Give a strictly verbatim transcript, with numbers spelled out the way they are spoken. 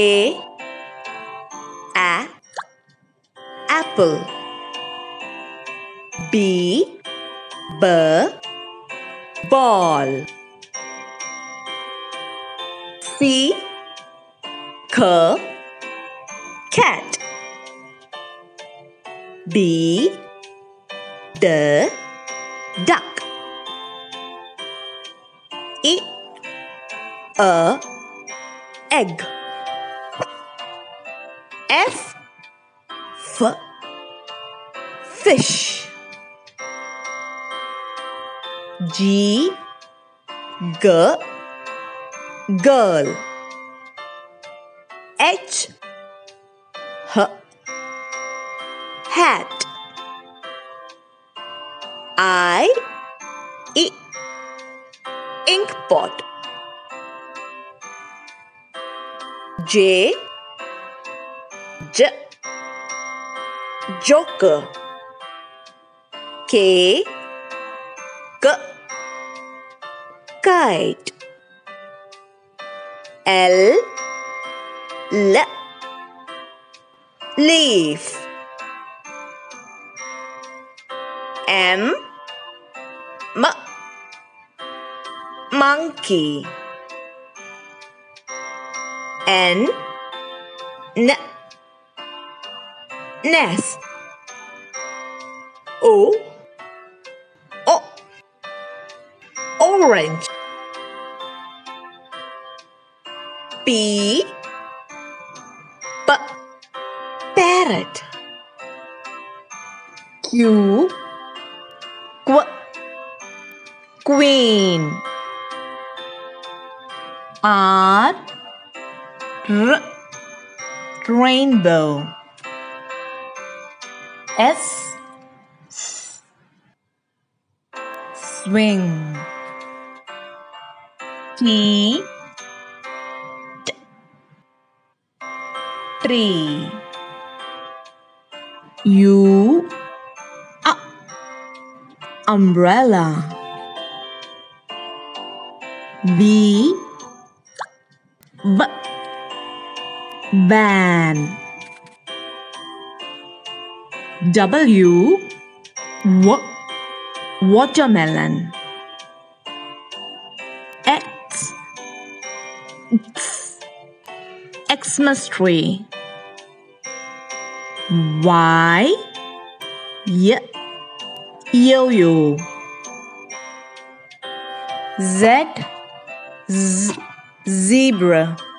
A, a apple. B, b ball. C, c cat. D, d duck. E, a egg. F, f fish. G, g girl. H, h hat. I, I ink pot. J, j joker. K, k kite. L, l leaf. M, m monkey. N, n nest. O, o orange. P, p parrot. Q, qu queen. R, r rainbow. S, s swing. T, t tree. U, uh, umbrella. V, v van. W, w watermelon. X, x Xmas tree. Y, y yo-yo. Z, z zebra.